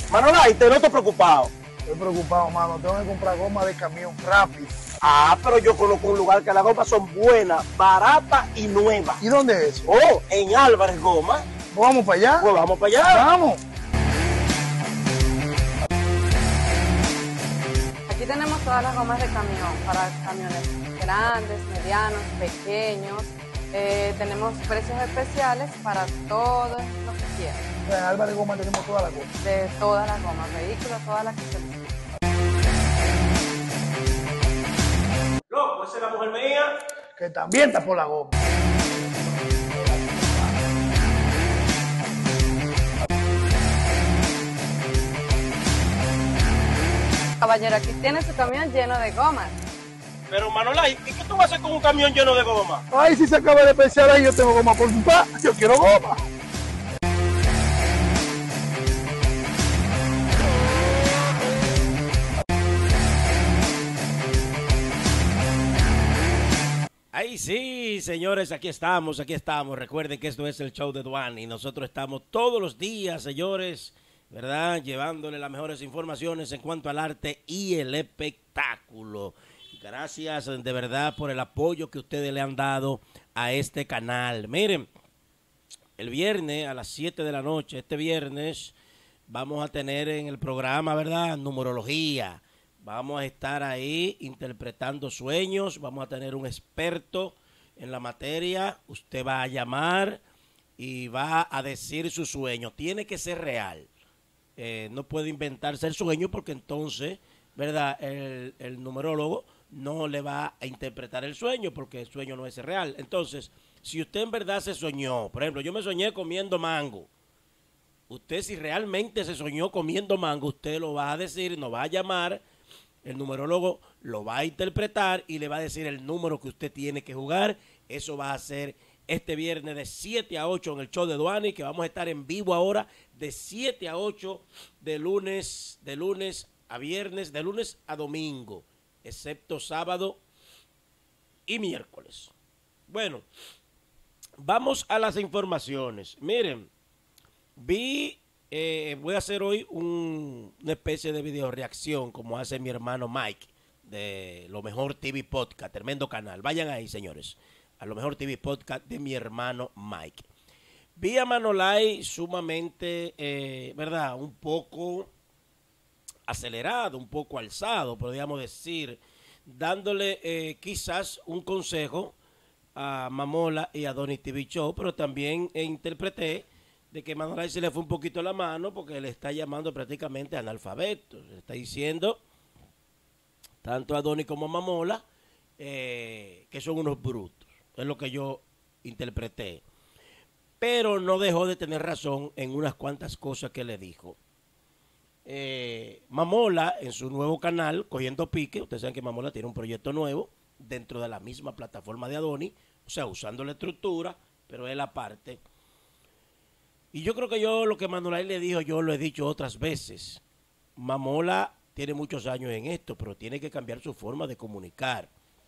Manolay, te noto preocupado. Estoy preocupado, mano. Tengo que comprar goma de camión rápido. Pero yo conozco un lugar que las gomas son buenas, baratas y nuevas. ¿Y dónde es eso? Oh, en Álvarez Goma. ¿Vamos para allá? Pues vamos para allá. Vamos. Aquí tenemos todas las gomas de camión, para camiones grandes, medianos, pequeños. Tenemos precios especiales para todos los que quieran. En Álvarez Goma tenemos todas las cosas. De todas las gomas, vehículos, todas las que se necesitan. Loco, esa es la mujer mía. Que también está por la goma. Caballero, aquí tiene su camión lleno de gomas. Pero Manolay, ¿y qué tú vas a hacer con un camión lleno de goma? Ay, si se acaba de pensar ahí, yo tengo goma por su pa. Yo quiero goma. Ahí sí, señores, aquí estamos, aquí estamos. Recuerden que esto es el show de Duane y nosotros estamos todos los días, señores, ¿verdad? Llevándole las mejores informaciones en cuanto al arte y el espectáculo. Gracias de verdad por el apoyo que ustedes le han dado a este canal. Miren, el viernes a las 7 de la noche, este viernes, vamos a tener en el programa, ¿verdad? Numerología. Vamos a estar ahí interpretando sueños, vamos a tener un experto en la materia, usted va a llamar y va a decir su sueño. Tiene que ser real, no puede inventarse el sueño porque entonces, ¿verdad? El numerólogo no le va a interpretar el sueño porque el sueño no es real. Entonces, si usted en verdad se soñó, por ejemplo, yo me soñé comiendo mango. Usted si realmente se soñó comiendo mango, usted lo va a decir, nos va a llamar. El numerólogo lo va a interpretar y le va a decir el número que usted tiene que jugar. Eso va a ser este viernes de 7 a 8 en el show de Duane, que vamos a estar en vivo ahora de 7 a 8 de lunes a viernes, de lunes a domingo, excepto sábado y miércoles. Bueno, vamos a las informaciones. Miren, voy a hacer hoy una especie de video reacción como hace mi hermano Mike de Lo Mejor TV Podcast, tremendo canal. Vayan ahí, señores, a Lo Mejor TV Podcast de mi hermano Mike. Vi a Manolay sumamente, ¿verdad? Un poco acelerado, un poco alzado, podríamos decir, dándole quizás un consejo a Mamola y a Donny TV Show, pero también interpreté de que Manolay se le fue un poquito la mano porque le está llamando prácticamente analfabeto. Le está diciendo, tanto a Donny como a Mamola, que son unos brutos. Es lo que yo interpreté. Pero no dejó de tener razón en unas cuantas cosas que le dijo. Mamola, en su nuevo canal, Cogiendo Pique, ustedes saben que Mamola tiene un proyecto nuevo dentro de la misma plataforma de Adoni, o sea, usando la estructura, pero él aparte. Y yo creo que lo que Manolay le dijo, yo lo he dicho otras veces. Mamola tiene muchos años en esto, pero tiene que cambiar su forma de comunicar.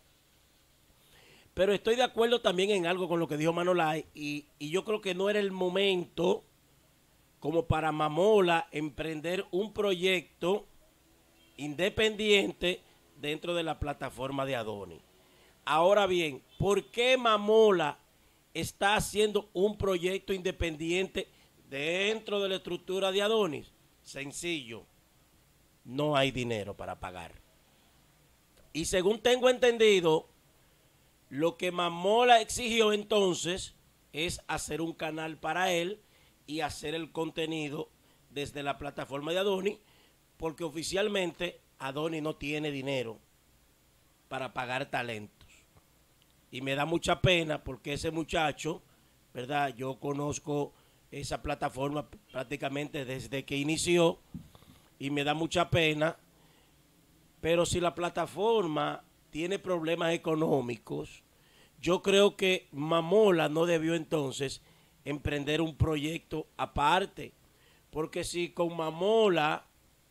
Pero estoy de acuerdo también en algo con lo que dijo Manolay, y yo creo que no era el momento como para Mamola emprender un proyecto independiente dentro de la plataforma de Adoni. Ahora bien, ¿por qué Mamola está haciendo un proyecto independiente dentro de la estructura de Adonis? Sencillo, no hay dinero para pagar. Y según tengo entendido, lo que Mamola exigió entonces es hacer un canal para él y hacer el contenido desde la plataforma de Adoni, porque oficialmente Adoni no tiene dinero para pagar talentos. Y me da mucha pena porque ese muchacho, ¿verdad? Yo conozco esa plataforma prácticamente desde que inició y me da mucha pena. Pero si la plataforma tiene problemas económicos, yo creo que Mamola no debió entonces emprender un proyecto aparte. Porque si con Mamola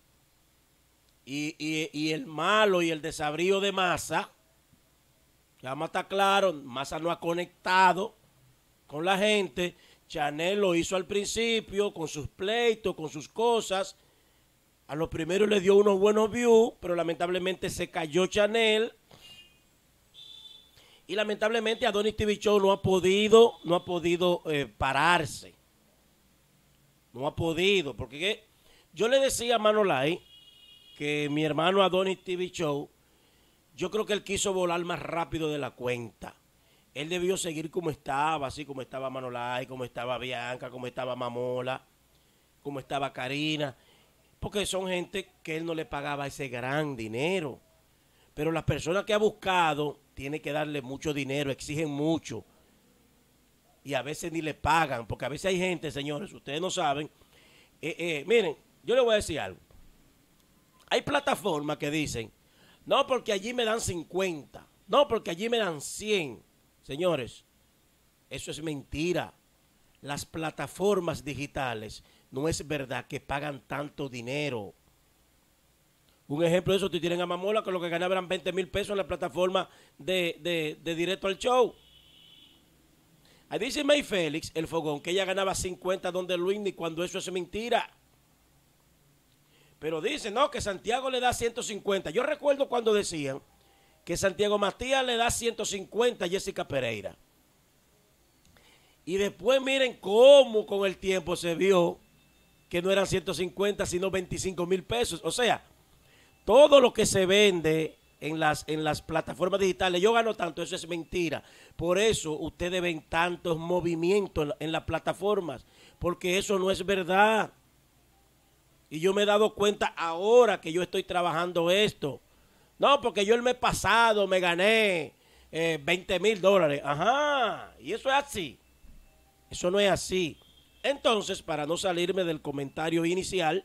y el malo y el desabrío de Massa, ya más está claro, Massa no ha conectado con la gente. Chanel lo hizo al principio con sus pleitos, con sus cosas, A los primeros le dio unos buenos views, pero lamentablemente se cayó Chanel. Y lamentablemente Adonis TV Show no ha podido pararse. No ha podido, porque yo le decía a Manolay que mi hermano Adonis TV Show, yo creo que él quiso volar más rápido de la cuenta. Él debió seguir como estaba, así como estaba Manolay, como estaba Bianca, como estaba Mamola, como estaba Karina, porque son gente que él no le pagaba ese gran dinero. Pero las personas que ha buscado tiene que darle mucho dinero, exigen mucho. Y a veces ni le pagan, porque a veces hay gente, señores, ustedes no saben. Miren, yo les voy a decir algo. Hay plataformas que dicen, no, porque allí me dan 50, no, porque allí me dan 100. Señores, eso es mentira. Las plataformas digitales no es verdad que pagan tanto dinero. Un ejemplo de eso, te tienen a Mamola que lo que ganaba eran 20,000 pesos en la plataforma de Directo al Show. Ahí dice May Félix, el fogón, que ella ganaba 50 donde Luis, cuando eso es mentira. Pero dice, no, que Santiago le da 150. Yo recuerdo cuando decían que Santiago Matías le da 150 a Jessica Pereira. Y después miren cómo con el tiempo se vio que no eran 150, sino 25,000 pesos. O sea, todo lo que se vende en las plataformas digitales, yo gano tanto, eso es mentira. Por eso ustedes ven tantos movimientos en las plataformas, porque eso no es verdad. Y yo me he dado cuenta ahora que yo estoy trabajando esto. No, porque yo el mes pasado me gané $20,000. Ajá, y eso es así. Eso no es así. Entonces, para no salirme del comentario inicial,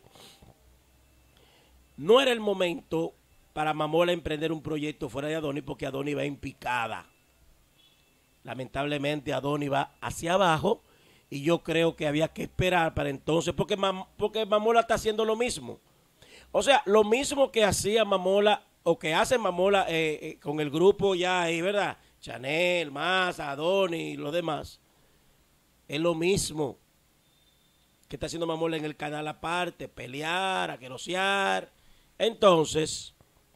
no era el momento para Mamola emprender un proyecto fuera de Adonis, porque Adonis va en picada. Lamentablemente Adonis va hacia abajo y yo creo que había que esperar para entonces, porque Mamola está haciendo lo mismo. O sea, lo mismo que hacía Mamola o que hace Mamola con el grupo ya ahí, ¿verdad? Chanel, Masa, Adonis y los demás. Es lo mismo que está haciendo Mamola en el canal aparte, pelear, aquerosear. Entonces,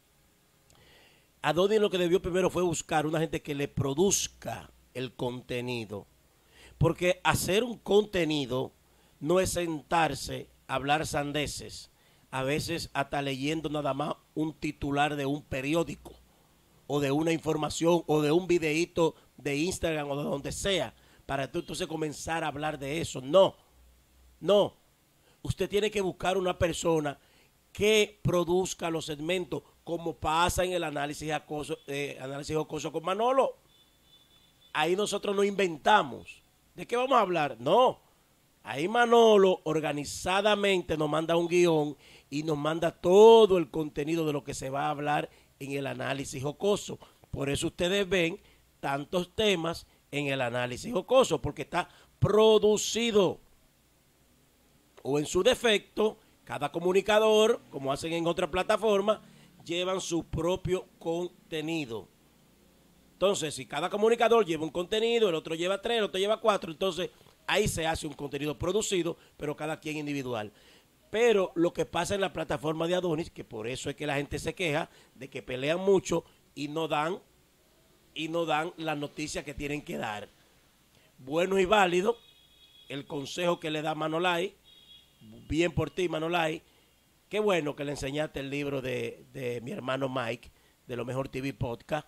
Adonis lo que debió primero fue buscar una gente que le produzca el contenido. Porque hacer un contenido no es sentarse a hablar sandeces, a veces hasta leyendo nada más un titular de un periódico, o de una información, o de un videíto de Instagram, o de donde sea, para tú entonces comenzar a hablar de eso. No, no. Usted tiene que buscar una persona que produzca los segmentos, como pasa en el análisis jocoso con Manolo. Ahí nosotros no inventamos. ¿De qué vamos a hablar? No. Ahí Manolo organizadamente nos manda un guión y nos manda todo el contenido de lo que se va a hablar en el análisis jocoso. Por eso ustedes ven tantos temas en el análisis jocoso, porque está producido. O en su defecto, cada comunicador, como hacen en otra plataforma, llevan su propio contenido. Entonces, si cada comunicador lleva un contenido, el otro lleva 3, el otro lleva 4, entonces ahí se hace un contenido producido, pero cada quien individual. Pero lo que pasa en la plataforma de Adonis, que por eso es que la gente se queja de que pelean mucho y no dan las noticias que tienen que dar. Bueno y válido el consejo que le da Manolay. Bien por ti, Manolay. Qué bueno que le enseñaste el libro de mi hermano Mike, de Lo Mejor TV Podcast.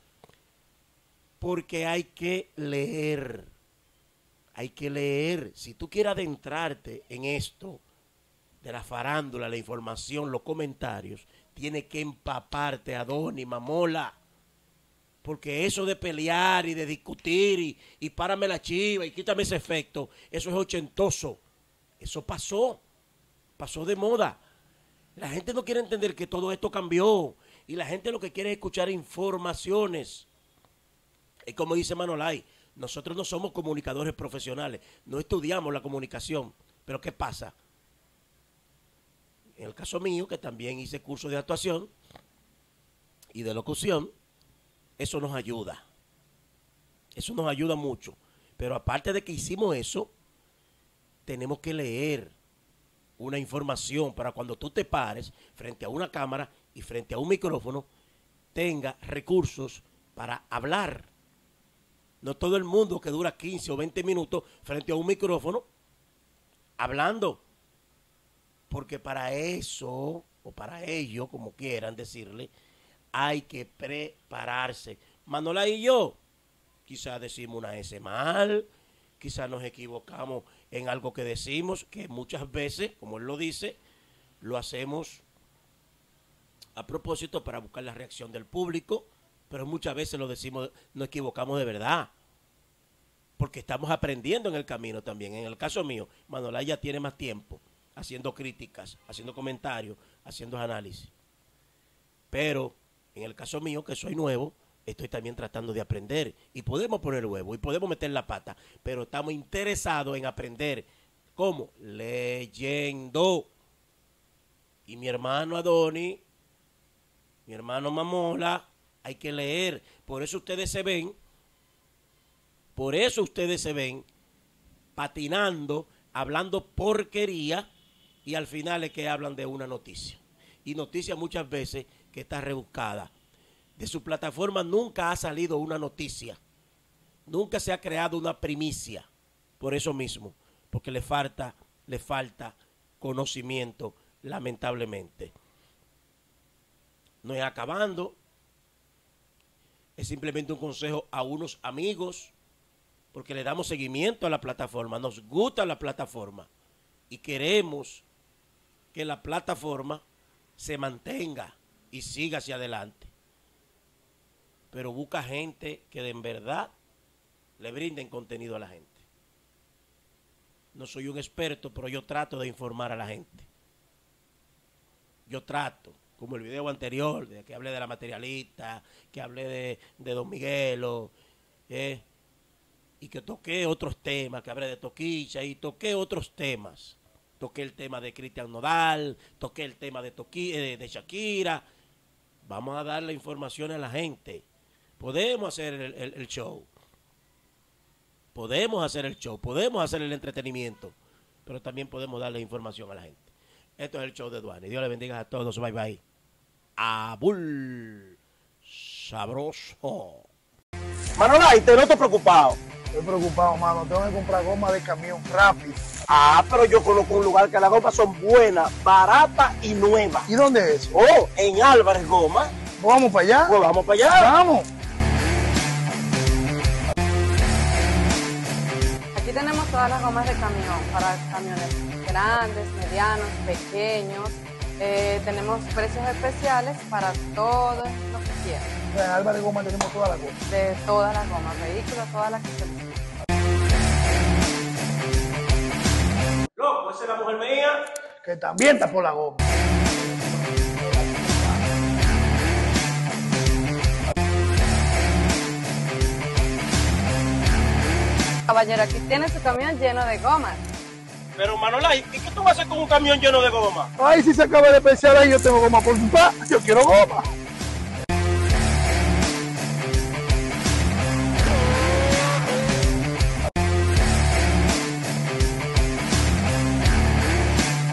Porque hay que leer. Hay que leer. Si tú quieres adentrarte en esto, de la farándula, la información, los comentarios, tienes que empaparte, Adonis, Mamola. Porque eso de pelear y de discutir y párame la chiva y quítame ese efecto, eso es ochentoso. Eso pasó de moda. La gente no quiere entender que todo esto cambió y la gente lo que quiere es escuchar informaciones. Es como dice Manolay, nosotros no somos comunicadores profesionales, no estudiamos la comunicación, pero ¿qué pasa? En el caso mío, que también hice curso de actuación y de locución, eso nos ayuda. Eso nos ayuda mucho. Pero aparte de que hicimos eso, tenemos que leer. una información para cuando tú te pares frente a una cámara y frente a un micrófono, tenga recursos para hablar. No todo el mundo que dura 15 o 20 minutos frente a un micrófono hablando. Porque para eso, o para ello, como quieran decirle, hay que prepararse. Manola y yo, quizás decimos una S mal, quizás nos equivocamos en algo que decimos, que muchas veces, como él lo dice, lo hacemos a propósito para buscar la reacción del público, pero muchas veces lo decimos, nos equivocamos de verdad, porque estamos aprendiendo en el camino también. En el caso mío, Manola ya tiene más tiempo haciendo críticas, haciendo comentarios, haciendo análisis. Pero en el caso mío, que soy nuevo, estoy también tratando de aprender. Y podemos poner huevo y podemos meter la pata, pero estamos interesados en aprender. ¿Cómo? Leyendo. Y mi hermano Adoni, mi hermano Mamola, hay que leer. Por eso ustedes se ven patinando, hablando porquería, y al final es que hablan de una noticia. Y noticia muchas veces que está rebuscada. De su plataforma nunca ha salido una noticia. Nunca se ha creado una primicia. Por eso mismo. Porque le falta conocimiento, lamentablemente. No es acabando. Es simplemente un consejo a unos amigos. Porque le damos seguimiento a la plataforma. Nos gusta la plataforma. Y queremos que la plataforma se mantenga y siga hacia adelante. Pero busca gente que de en verdad le brinden contenido a la gente. No soy un experto, pero yo trato de informar a la gente. Yo trato, como el video anterior, de que hablé de la materialista, que hablé de Don Miguelo, y que toqué otros temas, que hablé de Toquicha y toqué otros temas. Toqué el tema de Cristian Nodal, toqué el tema de Shakira. Vamos a dar la información a la gente. Podemos hacer el show. Podemos hacer el show, podemos hacer el entretenimiento, pero también podemos darle información a la gente. Esto es el show de Duani. Dios le bendiga a todos. Bye bye. Abul sabroso. Manola, y te noto preocupado. Estoy preocupado, mano. Tengo que comprar goma de camión rápido. Pero yo conozco un lugar que las gomas son buenas, baratas y nuevas. ¿Y dónde es eso? Oh, en Álvarez Goma. ¿Vamos para allá? Pues vamos para allá. Vamos. Aquí tenemos todas las gomas de camión, para camiones grandes, medianos, pequeños. Tenemos precios especiales para todo lo que quieran. En Álvarez Goma tenemos todas las gomas. De todas las gomas, vehículos, todas las que se necesitan. Loco, esa es la mujer mía. Que también está por la goma. Caballero, aquí tiene su camión lleno de gomas. Pero Manola, ¿y qué tú vas a hacer con un camión lleno de goma? Ay, si se acaba de pensar ahí, yo tengo goma por comprar. Yo quiero goma.